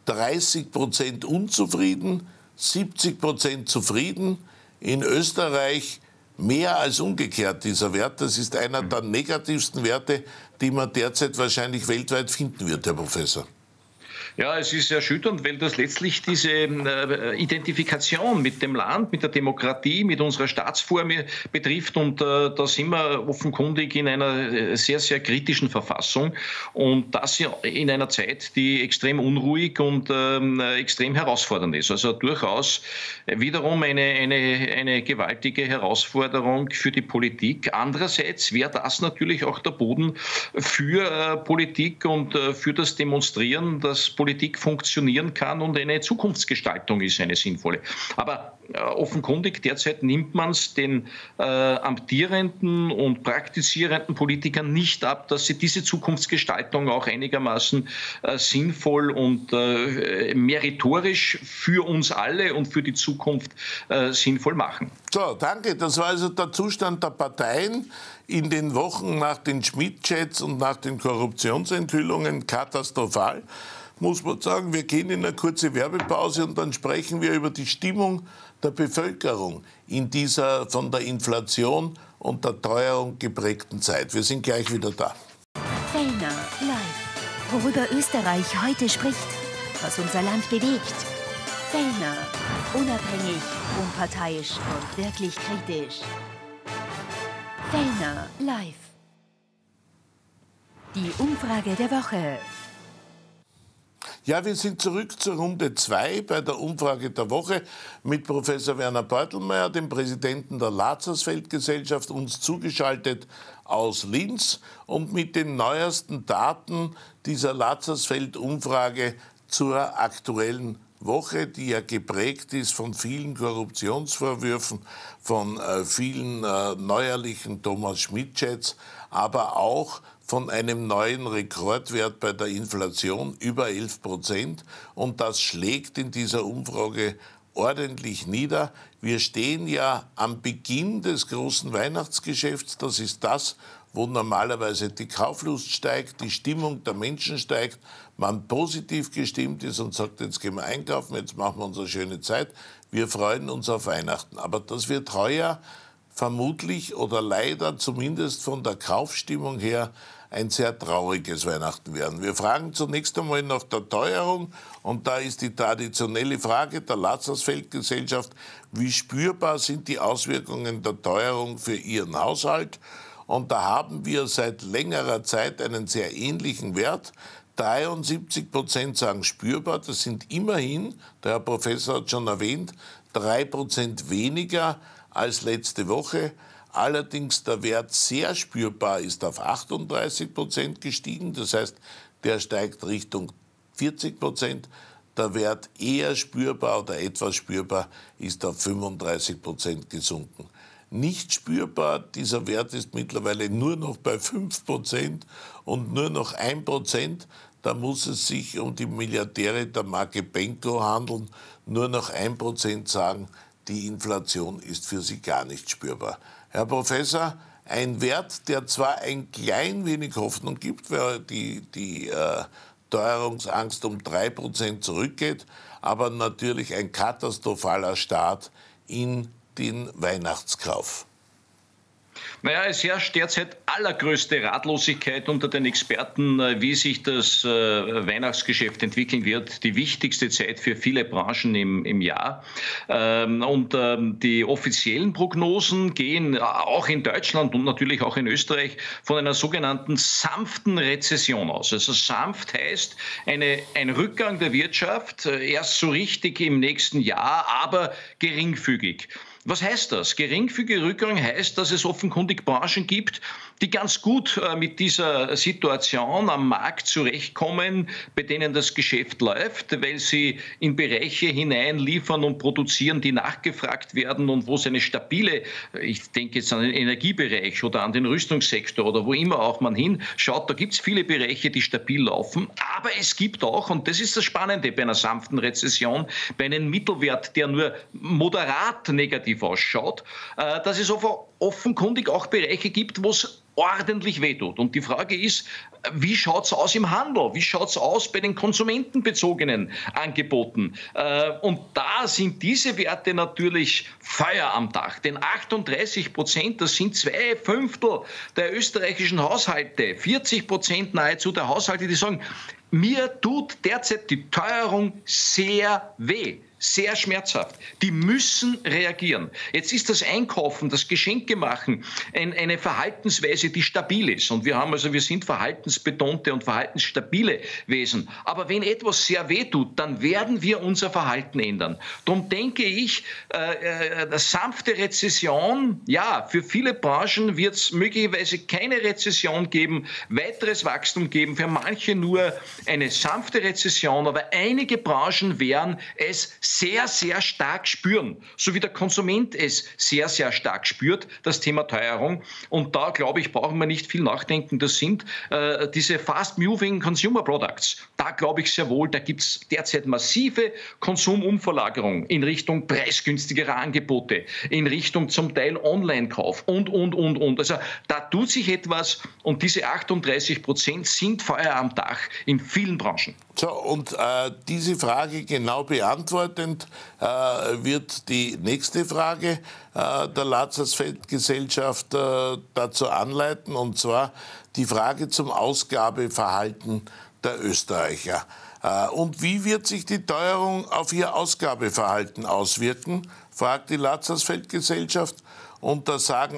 30% unzufrieden, 70% zufrieden. In Österreich mehr als umgekehrt dieser Wert. Das ist einer der negativsten Werte, die man derzeit wahrscheinlich weltweit finden wird, Herr Professor. Ja, es ist erschütternd, weil das letztlich diese Identifikation mit dem Land, mit der Demokratie, mit unserer Staatsform betrifft. Und da sind wir offenkundig in einer sehr, sehr kritischen Verfassung. Und das in einer Zeit, die extrem unruhig und extrem herausfordernd ist. Also durchaus wiederum eine gewaltige Herausforderung für die Politik. Andererseits wäre das natürlich auch der Boden für Politik und für das Demonstrieren, dass Politik funktionieren kann und eine Zukunftsgestaltung ist eine sinnvolle. Aber offenkundig derzeit nimmt man es den amtierenden und praktizierenden Politikern nicht ab, dass sie diese Zukunftsgestaltung auch einigermaßen sinnvoll und meritorisch für uns alle und für die Zukunft sinnvoll machen. So, danke. Das war also der Zustand der Parteien in den Wochen nach den Schmidt-Chats und nach den Korruptionsenthüllungen. Katastrophal, muss man sagen. Wir gehen in eine kurze Werbepause und dann sprechen wir über die Stimmung der Bevölkerung in dieser von der Inflation und der Teuerung geprägten Zeit. Wir sind gleich wieder da. Fellner live. Worüber Österreich heute spricht, was unser Land bewegt. Fellner. Unabhängig, unparteiisch und wirklich kritisch. Fellner live. Die Umfrage der Woche. Ja, wir sind zurück zur Runde 2 bei der Umfrage der Woche mit Professor Werner Beutelmeier, dem Präsidenten der Lazarsfeld-Gesellschaft, uns zugeschaltet aus Linz und mit den neuesten Daten dieser Lazarsfeld-Umfrage zur aktuellen Woche, die ja geprägt ist von vielen Korruptionsvorwürfen, von vielen neuerlichen Thomas Schmidt-Chats, aber auch von einem neuen Rekordwert bei der Inflation, über 11%. Und das schlägt in dieser Umfrage ordentlich nieder. Wir stehen ja am Beginn des großen Weihnachtsgeschäfts. Das ist das, wo normalerweise die Kauflust steigt, die Stimmung der Menschen steigt, man positiv gestimmt ist und sagt, jetzt gehen wir einkaufen, jetzt machen wir unsere schöne Zeit. Wir freuen uns auf Weihnachten. Aber das wird heuer vermutlich oder leider zumindest von der Kaufstimmung her ein sehr trauriges Weihnachten werden. Wir fragen zunächst einmal nach der Teuerung und da ist die traditionelle Frage der Lazarsfeld-Gesellschaft, wie spürbar sind die Auswirkungen der Teuerung für Ihren Haushalt? Und da haben wir seit längerer Zeit einen sehr ähnlichen Wert. 73% sagen spürbar, das sind immerhin, der Herr Professor hat schon erwähnt, 3% weniger als letzte Woche. Allerdings der Wert sehr spürbar ist auf 38% gestiegen, das heißt, der steigt Richtung 40%. Der Wert eher spürbar oder etwas spürbar ist auf 35% gesunken. Nicht spürbar, dieser Wert ist mittlerweile nur noch bei 5% und nur noch 1%. Da muss es sich um die Milliardäre der Marke Benko handeln. Nur noch 1% sagen, die Inflation ist für sie gar nicht spürbar. Herr Professor, ein Wert, der zwar ein klein wenig Hoffnung gibt, weil die Teuerungsangst um 3% zurückgeht, aber natürlich ein katastrophaler Start in den Weihnachtskauf. Naja, es herrscht derzeit allergrößte Ratlosigkeit unter den Experten, wie sich das Weihnachtsgeschäft entwickeln wird. Die wichtigste Zeit für viele Branchen im Jahr. Und die offiziellen Prognosen gehen auch in Deutschland und natürlich auch in Österreich von einer sogenannten sanften Rezession aus. Also sanft heißt ein Rückgang der Wirtschaft, erst so richtig im nächsten Jahr, aber geringfügig. Was heißt das? Geringfügige Rückgang heißt, dass es offenkundig Branchen gibt, die ganz gut mit dieser Situation am Markt zurechtkommen, bei denen das Geschäft läuft, weil sie in Bereiche hineinliefern und produzieren, die nachgefragt werden und wo es eine stabile, ich denke jetzt an den Energiebereich oder an den Rüstungssektor oder wo immer auch man hinschaut, da gibt es viele Bereiche, die stabil laufen. Aber es gibt auch, und das ist das Spannende bei einer sanften Rezession, bei einem Mittelwert, der nur moderat negativ ausschaut, dass es offenkundig auch Bereiche gibt, wo es ordentlich wehtut. Und die Frage ist, wie schaut es aus im Handel? Wie schaut es aus bei den konsumentenbezogenen Angeboten? Und da sind diese Werte natürlich Feuer am Dach. Denn 38%, das sind 2/5 der österreichischen Haushalte, 40% nahezu der Haushalte, die sagen, mir tut derzeit die Teuerung sehr weh. Sehr schmerzhaft. Die müssen reagieren. Jetzt ist das Einkaufen, das Geschenke machen eine Verhaltensweise, die stabil ist. Und wir sind verhaltensbetonte und verhaltensstabile Wesen. Aber wenn etwas sehr weh tut, dann werden wir unser Verhalten ändern. Darum denke ich, eine sanfte Rezession, ja, für viele Branchen wird es möglicherweise keine Rezession geben, weiteres Wachstum geben, für manche nur eine sanfte Rezession, aber einige Branchen werden es sehr, sehr stark spüren, so wie der Konsument es sehr, sehr stark spürt, das Thema Teuerung. Und da, glaube ich, brauchen wir nicht viel nachdenken. Das sind diese fast-moving Consumer Products. Da glaube ich sehr wohl, da gibt es derzeit massive Konsumumverlagerung in Richtung preisgünstigerer Angebote, in Richtung zum Teil Online-Kauf und. Also da tut sich etwas und diese 38% sind Feuer am Dach in vielen Branchen. So, und diese Frage genau beantwortend wird die nächste Frage der Lazarsfeld-Gesellschaft dazu anleiten, und zwar die Frage zum Ausgabeverhalten der Österreicher. Und wie wird sich die Teuerung auf ihr Ausgabeverhalten auswirken, fragt die Lazarsfeld-Gesellschaft. Und da sagen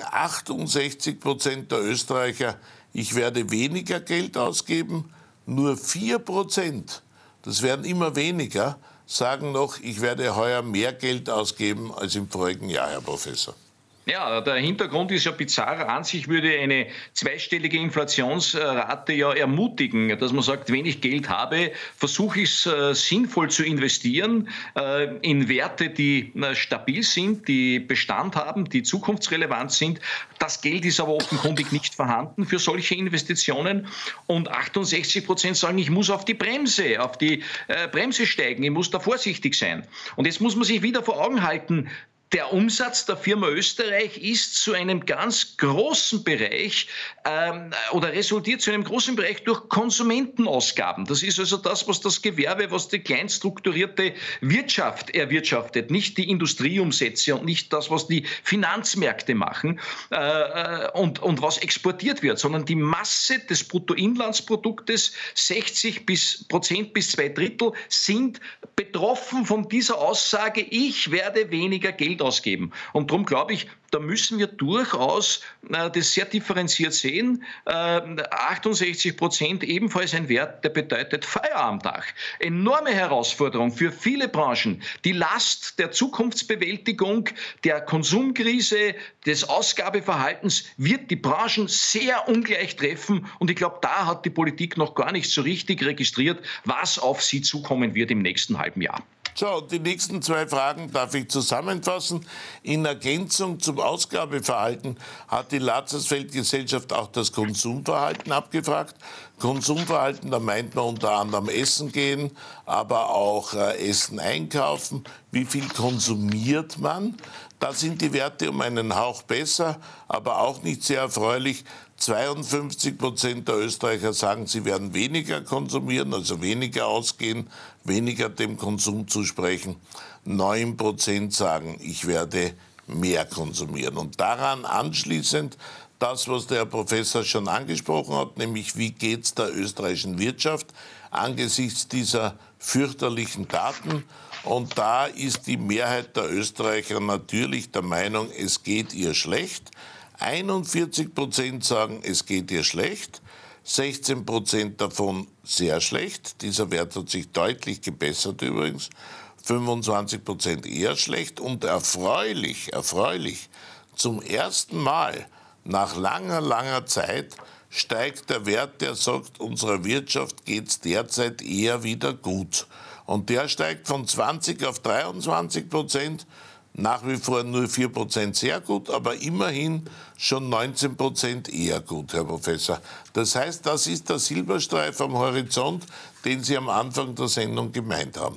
68% der Österreicher, ich werde weniger Geld ausgeben. Nur 4%, das werden immer weniger, sagen noch, ich werde heuer mehr Geld ausgeben als im vorigen Jahr, Herr Professor. Ja, der Hintergrund ist ja bizarr. An sich würde eine zweistellige Inflationsrate ja ermutigen, dass man sagt, wenn ich Geld habe, versuche ich es sinnvoll zu investieren in Werte, die stabil sind, die Bestand haben, die zukunftsrelevant sind. Das Geld ist aber offenkundig nicht vorhanden für solche Investitionen. Und 68% sagen, ich muss auf die Bremse steigen, ich muss da vorsichtig sein. Und jetzt muss man sich wieder vor Augen halten, Der Umsatz der Firma Österreich ist zu einem ganz großen Bereich oder resultiert zu einem großen Bereich durch Konsumentenausgaben. Das ist also das, was das Gewerbe, was die kleinstrukturierte Wirtschaft erwirtschaftet, nicht die Industrieumsätze und nicht das, was die Finanzmärkte machen und was exportiert wird, sondern die Masse des Bruttoinlandsproduktes, 60% bis 2/3, sind betroffen von dieser Aussage, ich werde weniger Geld ausgeben. Und darum glaube ich, da müssen wir durchaus das sehr differenziert sehen. 68% ebenfalls ein Wert, der bedeutet Feierabendtag. Enorme Herausforderung für viele Branchen. Die Last der Zukunftsbewältigung, der Konsumkrise, des Ausgabeverhaltens wird die Branchen sehr ungleich treffen. Und ich glaube, da hat die Politik noch gar nicht so richtig registriert, was auf sie zukommen wird im nächsten halben Jahr. So, und die nächsten 2 Fragen darf ich zusammenfassen. In Ergänzung zum Ausgabeverhalten hat die Lazarsfeld-Gesellschaft auch das Konsumverhalten abgefragt. Konsumverhalten, da meint man unter anderem Essen gehen, aber auch Essen einkaufen. Wie viel konsumiert man? Da sind die Werte um einen Hauch besser, aber auch nicht sehr erfreulich. 52% der Österreicher sagen, sie werden weniger konsumieren, also weniger ausgehen, weniger dem Konsum zusprechen. 9% sagen, ich werde mehr konsumieren. Und daran anschließend das, was der Herr Professor schon angesprochen hat, nämlich wie geht es der österreichischen Wirtschaft angesichts dieser fürchterlichen Daten. Und da ist die Mehrheit der Österreicher natürlich der Meinung, es geht ihr schlecht. 41% sagen, es geht ihr schlecht, 16% davon sehr schlecht. Dieser Wert hat sich deutlich gebessert übrigens. 25% eher schlecht und erfreulich, zum ersten Mal nach langer Zeit steigt der Wert, der sagt, unserer Wirtschaft geht es derzeit eher wieder gut. Und der steigt von 20 auf 23%. Nach wie vor nur 4% sehr gut, aber immerhin schon 19% eher gut, Herr Professor. Das heißt, das ist der Silberstreif am Horizont, den Sie am Anfang der Sendung gemeint haben.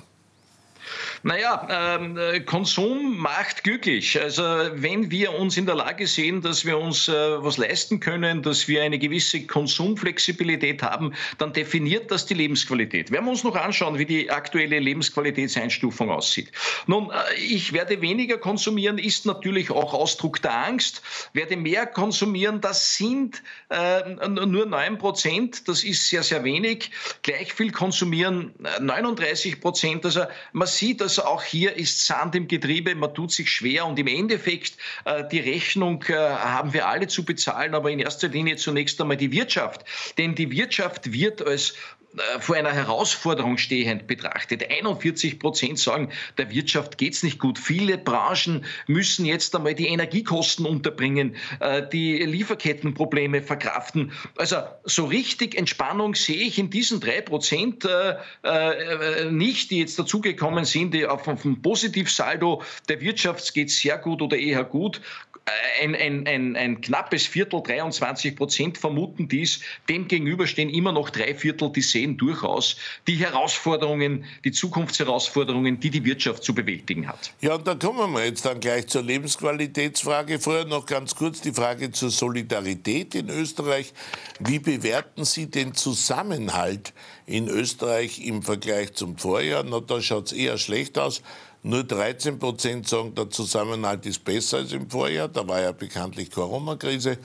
Naja, Konsum macht glücklich. Also wenn wir uns in der Lage sehen, dass wir uns was leisten können, dass wir eine gewisse Konsumflexibilität haben, dann definiert das die Lebensqualität. Werden wir uns noch anschauen, wie die aktuelle Lebensqualitätseinstufung aussieht. Nun, ich werde weniger konsumieren, ist natürlich auch Ausdruck der Angst. Werde mehr konsumieren, das sind nur 9%, das ist sehr wenig. Gleich viel konsumieren 39%. Also man sieht, also auch hier ist Sand im Getriebe, man tut sich schwer und im Endeffekt die Rechnung haben wir alle zu bezahlen, aber in erster Linie zunächst einmal die Wirtschaft. Denn die Wirtschaft wird als vor einer Herausforderung stehend betrachtet. 41% sagen, der Wirtschaft geht es nicht gut. Viele Branchen müssen jetzt einmal die Energiekosten unterbringen, die Lieferkettenprobleme verkraften. Also so richtig Entspannung sehe ich in diesen 3% nicht, die jetzt dazugekommen sind, die auf dem Positivsaldo der Wirtschaft geht es sehr gut oder eher gut. Ein knappes Viertel, 23% vermuten dies. Dem gegenüber stehen immer noch 3/4, die sehen durchaus die Herausforderungen, die Zukunftsherausforderungen, die die Wirtschaft zu bewältigen hat. Ja, und da kommen wir jetzt dann gleich zur Lebensqualitätsfrage. Vorher noch ganz kurz die Frage zur Solidarität in Österreich. Wie bewerten Sie den Zusammenhalt in Österreich im Vergleich zum Vorjahr? Na, da schaut es eher schlecht aus. Nur 13% sagen, der Zusammenhalt ist besser als im Vorjahr. Da war ja bekanntlich Corona-Krise.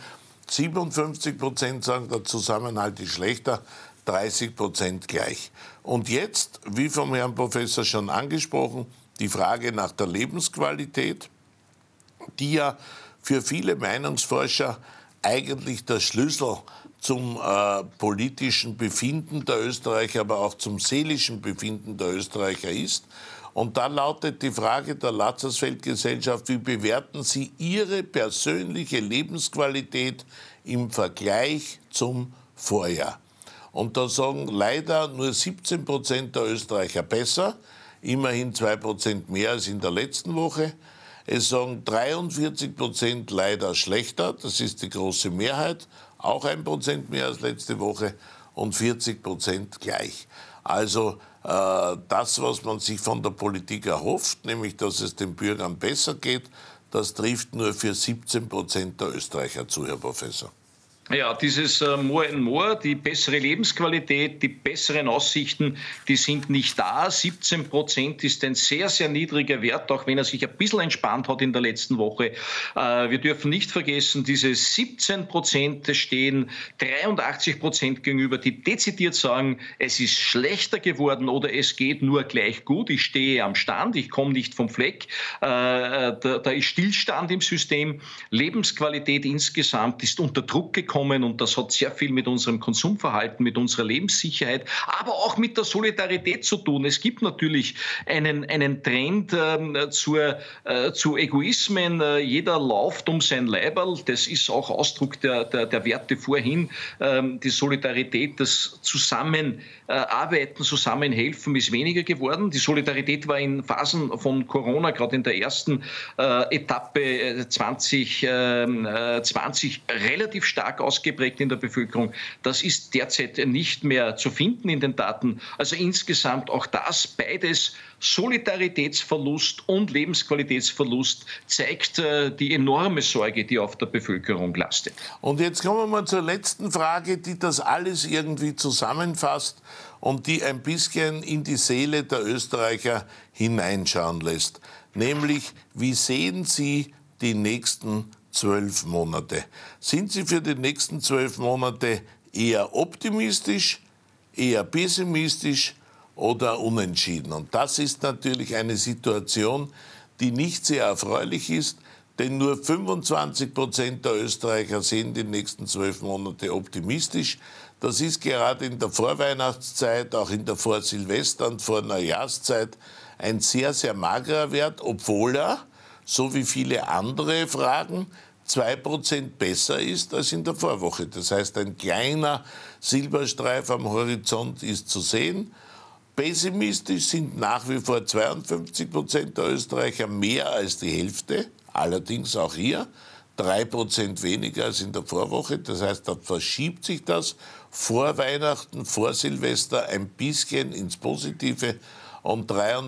57% sagen, der Zusammenhalt ist schlechter. 30% gleich. Und jetzt, wie vom Herrn Professor schon angesprochen, die Frage nach der Lebensqualität, die ja für viele Meinungsforscher eigentlich der Schlüssel zum politischen Befinden der Österreicher, aber auch zum seelischen Befinden der Österreicher ist. Und da lautet die Frage der Lazarsfeld-Gesellschaft, wie bewerten Sie Ihre persönliche Lebensqualität im Vergleich zum Vorjahr? Und da sagen leider nur 17% der Österreicher besser, immerhin 2% mehr als in der letzten Woche. Es sagen 43% leider schlechter, das ist die große Mehrheit, auch 1% mehr als letzte Woche und 40% gleich. Also Das, was man sich von der Politik erhofft, nämlich dass es den Bürgern besser geht, das trifft nur für 17% der Österreicher zu, Herr Professor. Ja, dieses More and More, die bessere Lebensqualität, die besseren Aussichten, die sind nicht da. 17% ist ein sehr, sehr niedriger Wert, auch wenn er sich ein bisschen entspannt hat in der letzten Woche. Wir dürfen nicht vergessen, diese 17% stehen 83% gegenüber, die dezidiert sagen, es ist schlechter geworden oder es geht nur gleich gut. Ich stehe am Stand, ich komme nicht vom Fleck. Da ist Stillstand im System. Lebensqualität insgesamt ist unter Druck gekommen. Und das hat sehr viel mit unserem Konsumverhalten, mit unserer Lebenssicherheit, aber auch mit der Solidarität zu tun. Es gibt natürlich einen Trend zu Egoismen. Jeder läuft um sein Leiberl. Das ist auch Ausdruck der Werte vorhin. Die Solidarität, das Zusammenarbeiten, Zusammenhelfen ist weniger geworden. Die Solidarität war in Phasen von Corona, gerade in der ersten Etappe 2020, relativ stark ausgeprägt in der Bevölkerung. Das ist derzeit nicht mehr zu finden in den Daten. Also insgesamt auch das, beides, Solidaritätsverlust und Lebensqualitätsverlust, zeigt die enorme Sorge, die auf der Bevölkerung lastet. Und jetzt kommen wir mal zur letzten Frage, die das alles irgendwie zusammenfasst und die ein bisschen in die Seele der Österreicher hineinschauen lässt. Nämlich, wie sehen Sie die nächsten 12 Monate? Sind Sie für die nächsten 12 Monate eher optimistisch, eher pessimistisch oder unentschieden? Und das ist natürlich eine Situation, die nicht sehr erfreulich ist, denn nur 25% der Österreicher sehen die nächsten 12 Monate optimistisch. Das ist gerade in der Vorweihnachtszeit, auch in der Vorsilvester- und Vorneujahrszeit ein sehr, sehr magerer Wert, obwohl er, so wie viele andere Fragen, 2% besser ist als in der Vorwoche. Das heißt, ein kleiner Silberstreif am Horizont ist zu sehen. Pessimistisch sind nach wie vor 52% der Österreicher, mehr als die Hälfte. Allerdings auch hier 3% weniger als in der Vorwoche. Das heißt, da verschiebt sich das vor Weihnachten, vor Silvester ein bisschen ins Positive. Und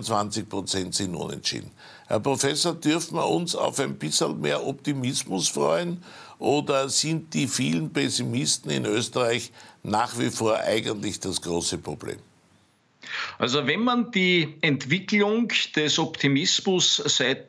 23% sind unentschieden. Herr Professor, dürfen wir uns auf ein bisschen mehr Optimismus freuen oder sind die vielen Pessimisten in Österreich nach wie vor eigentlich das große Problem? Also wenn man die Entwicklung des Optimismus seit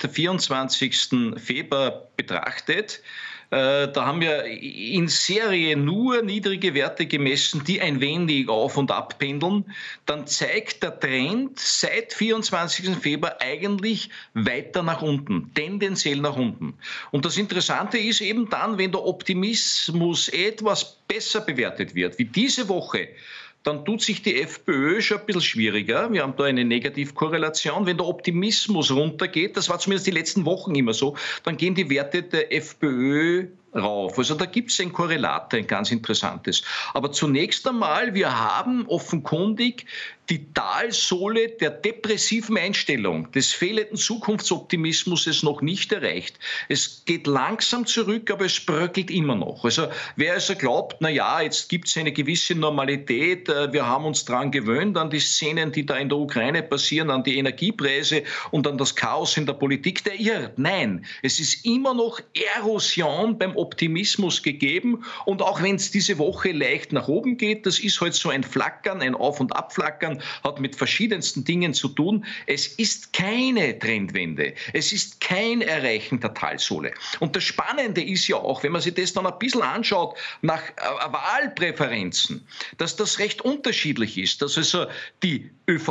24. Februar betrachtet, da haben wir in Serie nur niedrige Werte gemessen, die ein wenig auf und ab pendeln. Dann zeigt der Trend seit 24. Februar eigentlich weiter nach unten, tendenziell nach unten. Und das Interessante ist eben dann, wenn der Optimismus etwas besser bewertet wird, wie diese Woche, dann tut sich die FPÖ schon ein bisschen schwieriger. Wir haben da eine Negativkorrelation. Wenn der Optimismus runtergeht, das war zumindest die letzten Wochen immer so, dann gehen die Werte der FPÖ rauf. Also da gibt es ein Korrelat, ein ganz interessantes. Aber zunächst einmal, wir haben offenkundig die Talsohle der depressiven Einstellung, des fehlenden Zukunftsoptimismus noch nicht erreicht. Es geht langsam zurück, aber es bröckelt immer noch. Also wer also glaubt, na ja, jetzt gibt es eine gewisse Normalität, wir haben uns daran gewöhnt, an die Szenen, die da in der Ukraine passieren, an die Energiepreise und an das Chaos in der Politik, der irrt. Nein, es ist immer noch Erosion beim Optimismus gegeben und auch wenn es diese Woche leicht nach oben geht, das ist halt so ein Flackern, ein Auf- und Abflackern, hat mit verschiedensten Dingen zu tun. Es ist keine Trendwende. Es ist kein Erreichen der Talsohle. Und das Spannende ist ja auch, wenn man sich das dann ein bisschen anschaut, nach Wahlpräferenzen, dass das recht unterschiedlich ist. Dass also die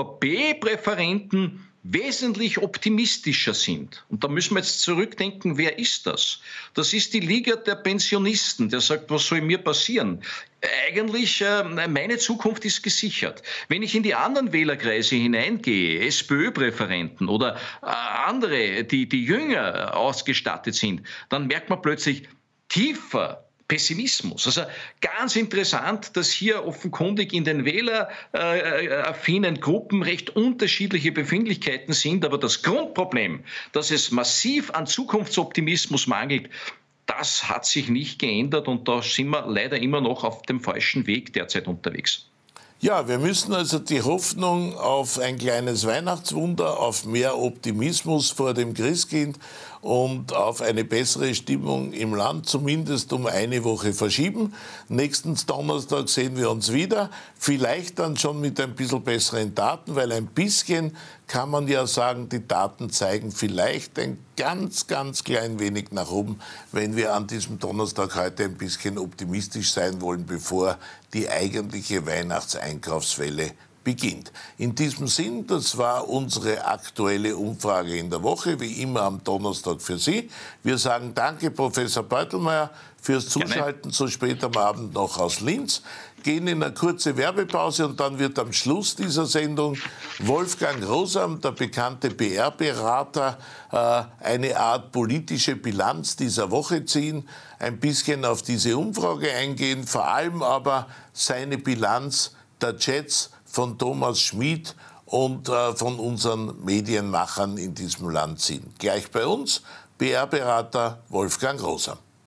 ÖVP-Präferenten wesentlich optimistischer sind. Und da müssen wir jetzt zurückdenken, wer ist das? Das ist die Liga der Pensionisten, der sagt, was soll mir passieren? Eigentlich, meine Zukunft ist gesichert. Wenn ich in die anderen Wählerkreise hineingehe, SPÖ-Präferenten oder andere, die jünger ausgestattet sind, dann merkt man plötzlich tiefer Pessimismus. Also ganz interessant, dass hier offenkundig in den wähleraffinen Gruppen recht unterschiedliche Befindlichkeiten sind. Aber das Grundproblem, dass es massiv an Zukunftsoptimismus mangelt, das hat sich nicht geändert und da sind wir leider immer noch auf dem falschen Weg derzeit unterwegs. Ja, wir müssen also die Hoffnung auf ein kleines Weihnachtswunder, auf mehr Optimismus vor dem Christkind und auf eine bessere Stimmung im Land zumindest um eine Woche verschieben. Nächsten Donnerstag sehen wir uns wieder, vielleicht dann schon mit ein bisschen besseren Daten, weil ein bisschen kann man ja sagen, die Daten zeigen vielleicht ein ganz klein wenig nach oben, wenn wir an diesem Donnerstag heute ein bisschen optimistisch sein wollen, bevor die eigentliche Weihnachtseinkaufswelle beginnt. In diesem Sinn, das war unsere aktuelle Umfrage in der Woche, wie immer am Donnerstag für Sie. Wir sagen danke, Professor Beutelmeier, fürs Zuschalten so spät am Abend noch aus Linz. Gehen in eine kurze Werbepause und dann wird am Schluss dieser Sendung Wolfgang Rosam, der bekannte PR-Berater, eine Art politische Bilanz dieser Woche ziehen, ein bisschen auf diese Umfrage eingehen, vor allem aber seine Bilanz der Chats von Thomas Schmid und von unseren Medienmachern in diesem Land ziehen. Gleich bei uns PR-Berater Wolfgang Rosam.